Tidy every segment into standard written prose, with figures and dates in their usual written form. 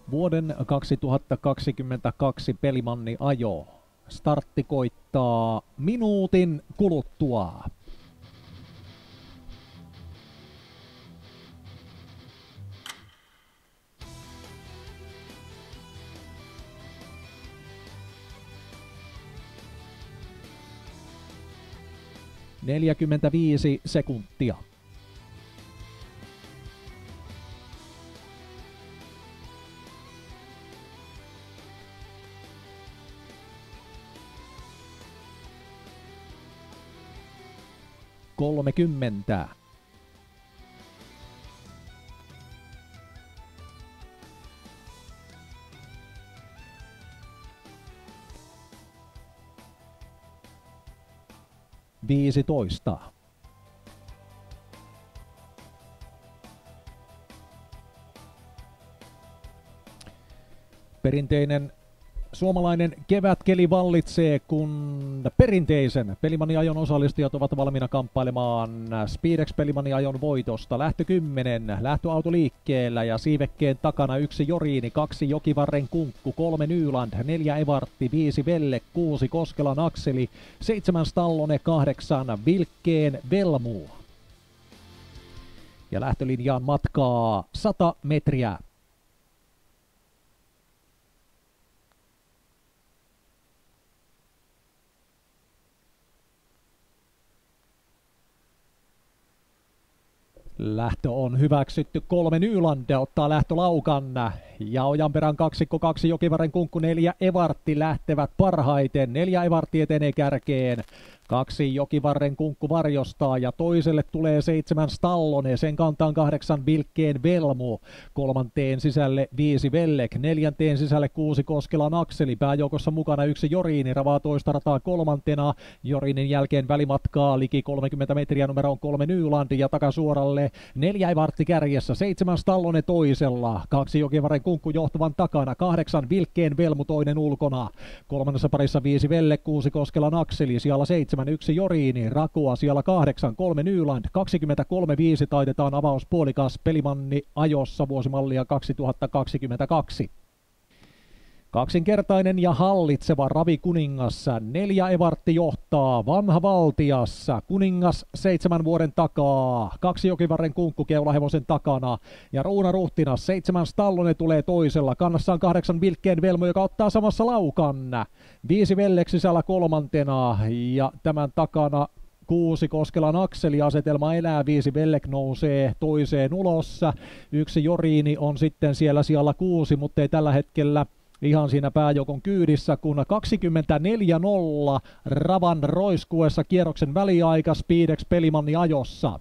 Vuoden 2022 pelimanni ajo. Startti koittaa minuutin kuluttua. Neljäkymmentäviisi sekuntia. Kolmekymmentä. Viisitoista. Perinteinen suomalainen kevätkeli vallitsee, kun perinteisen Pelimanni-ajon osallistujat ovat valmiina kamppailemaan Speedex-Pelimanni-ajon voitosta. Lähtö 10, lähtöauto liikkeellä ja siivekkeen takana 1 Joriini, 2 Jokivarren Kunkku, 3 Nyland, 4 Evartti, 5 Velle, 6 Koskelan Akseli, 7 Stallone, 8 Vilkkeen Velmu. Ja lähtölinjaan matkaa 100 metriä. Lähtö on hyväksytty. 3 Nyland ottaa lähtölaukan. Ja Ojanperän kaksikko 2 Jokivarren Kunkku, 4 Evartti lähtevät parhaiten. 4 Evartti etenee kärkeen. 2 Jokivarren Kunkku varjostaa ja toiselle tulee 7 Stallone. Sen kantaan 8 Vilkkeen Velmu. Kolmanteen sisälle 5 Vellek. Neljänteen sisälle 6 Koskelan Akseli. Pääjoukossa mukana 1 Joriini. Ravaa toista rataa kolmantena. Joriinin jälkeen välimatkaa liki 30 metriä numeroon 3 Nyland ja takasuoralle 4 Evartti kärjessä. 7 Stallone toisella. 2 Jokivarren Kunkku johtavan takana. 8 Vilkkeen Velmu toinen ulkona. Kolmannessa parissa 5 Vellek, 6 Koskelan Akseli. Siellä 7 1 Joriini, Rakua siellä 8, 3 Nyland, 23.5 taitetaan avauspuolikas Pelimanni ajossa vuosimallia 2022. Kaksinkertainen ja hallitseva Ravi Kuningas, 4 Evartti johtaa, vanha valtiassa, Kuningas 7 vuoden takaa, 2 Jokivarren Kunkku keulahevosen takana ja Ruuna Ruhtinas, 7 Stallone tulee toisella, kannassaan 8 Vilkkeen Velmu, joka ottaa samassa laukan, 5 Vellek sisällä kolmantena ja tämän takana 6 Koskelan Akseli, asetelma elää, 5 Vellek nousee toiseen ulos, 1 Joriini on sitten siellä sijalla 6, mutta ei tällä hetkellä ihan siinä pääjoukon kyydissä, kun 24.0 Ravan roiskuessa kierroksen väliaika Speedex Pelimanni ajossa.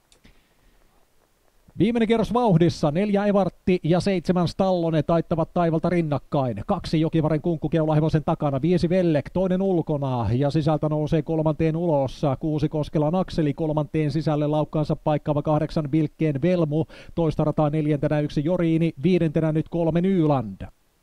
Viimeinen kierros vauhdissa, 4 Evartti ja 7 Stallone taittavat taivalta rinnakkain. 2 Jokivarren Kunkku keulahevosen takana, 5 Vellek, toinen ulkona ja sisältä nousee kolmanteen ulos. 6 Koskelan Akseli, kolmanteen sisälle laukkaansa paikkaava 8 Vilkkeen Velmu, toista rataa neljäntenä 1 Joriini, viidentenä nyt 3 Nyland.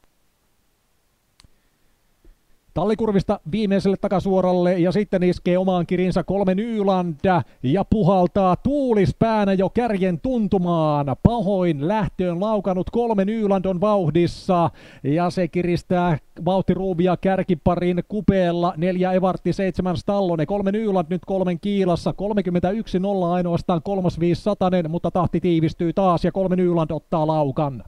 Tallikurvista viimeiselle takasuoralle ja sitten iskee omaan kirinsä 3 Nyland ja puhaltaa tuulispäänä jo kärjen tuntumaan. Pahoin lähtöön laukannut 3 Nyland on vauhdissa ja se kiristää vauhtiruuvia kärkiparin kupeella. 4 Evartti, 7 Stallone, 3 Nyland nyt 3 kiilassa. 31.0 ainoastaan 3500, mutta tahti tiivistyy taas ja 3 Nyland ottaa laukan.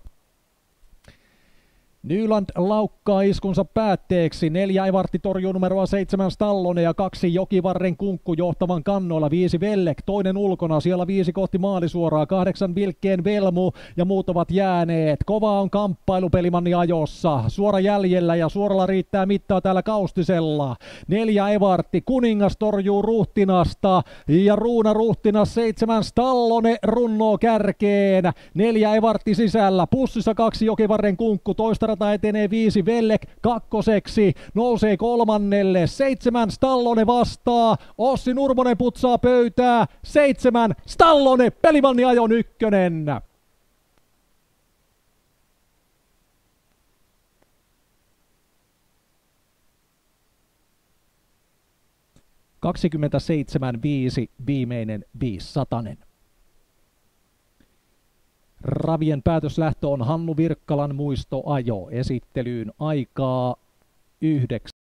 Nyland laukkaa iskunsa päätteeksi, 4 Evartti torjuu numeroa 7 Stallone ja 2 Jokivarren Kunkku johtavan kannoilla, 5 Vellek, toinen ulkona, siellä 5 kohti maalisuoraa, 8 Vilkkeen Velmu ja muut ovat jääneet. Kova on kamppailu Pelimanni ajossa, suora jäljellä ja suoralla riittää mittaa täällä Kaustisella. 4 Evartti, Kuningas torjuu Ruhtinasta ja Ruuna Ruhtinas, 7 Stallone runnoo kärkeen, 4 Evartti sisällä, pussissa 2 Jokivarren Kunkku, toista rataa etenee 5 Vellek kakkoseksi, nousee kolmannelle, 7 Stallone vastaa, Ossi Nurmonen putsaa pöytää, 7 Stallone, Pelimanni ajon ykkönen. – 27.5 viimeinen 500. Ravien päätöslähtö on Hannu Virkkalan muistoajo. Esittelyyn aikaa 9.